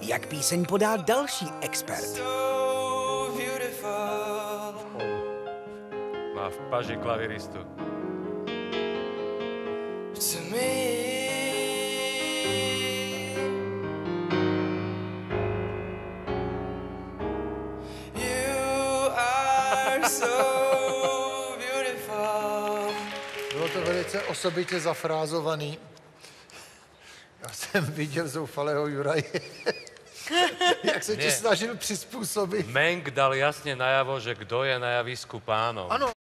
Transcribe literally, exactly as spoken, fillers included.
jak píseň podá další expert. Má v paži klaviristu. Bylo to velice osobitě zafrázovaný. Já jsem viděl zoufalého Juraje, jak se ti snažil přizpůsobit. Menk dal jasne najavo, že kdo je na javisku pánom. Ano.